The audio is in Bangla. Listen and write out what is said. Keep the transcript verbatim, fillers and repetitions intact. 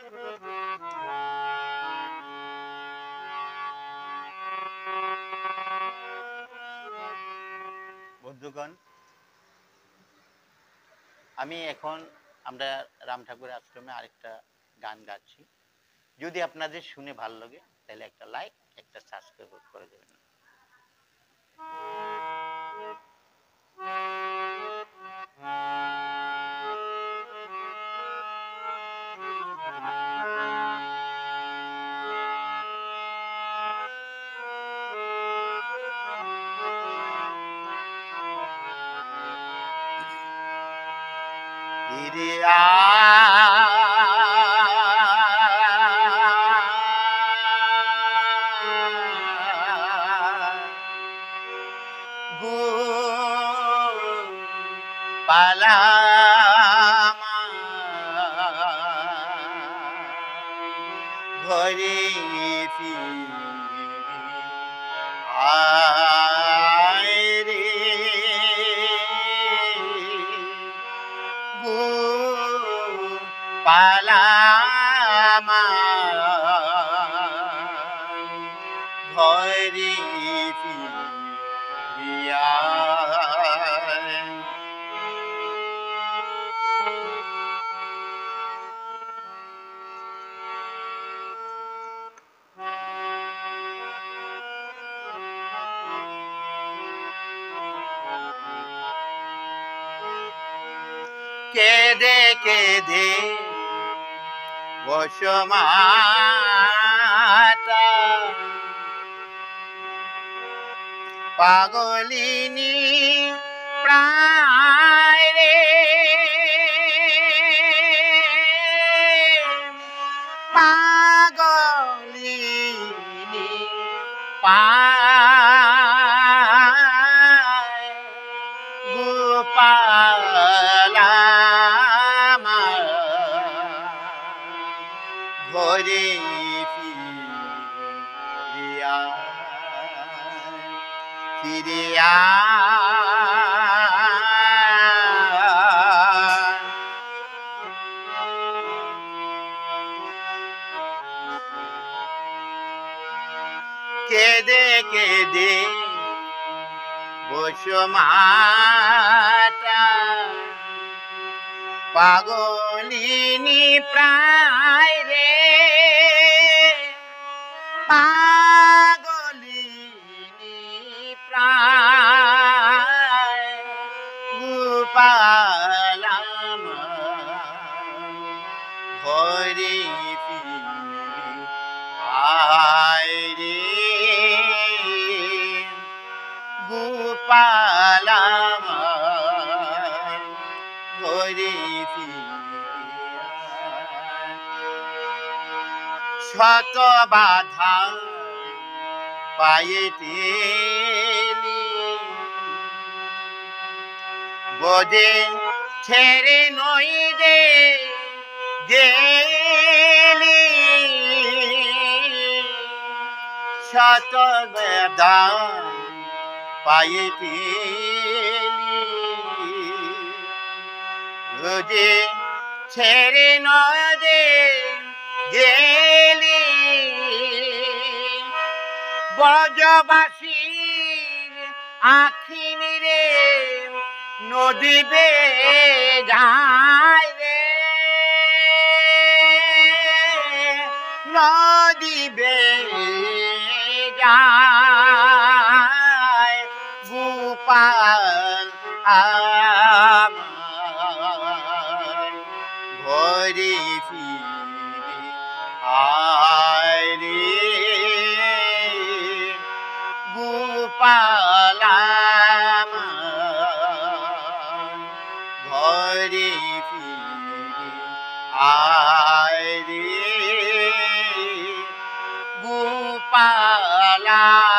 বন্ধুগণ, আমি এখন আমরা রাম ঠাকুরের আশ্রমে আরেকটা গান গাচ্ছি। যদি আপনাদের শুনে ভালো লাগে তাহলে একটা লাইক, একটা সাবস্ক্রাইব করে দেবেন। পালামা ঘরে আয় রে গো পালামা ঘরে ফিরিয়া কেদে কেদে বসমাতা পাগলিনী প্রায় রে পাগলিনী পায় গোপালা ঘরে ফিরিয়া ফিরিয়া কেদে কেদে বসমাতা পাগলিনী প্রায় রে পাগলিনী প্রায় গোপালাম ঘরে আয় রে গোপালাম ঘরে শত বাধা পায়েতে বোঝে ছেড়ে নই দে গেলি শত বাধা পায়েতে বোঝে ছেড়ে নয় দে গেলি ব্রজবাসীর আখি নিরে নদী বে যায় রে নদী বে যায় গোপাল আমার ঘরে ফিরে আয় রে গোপাল আমার ঘরে ফিরে আয় রে গোপাল।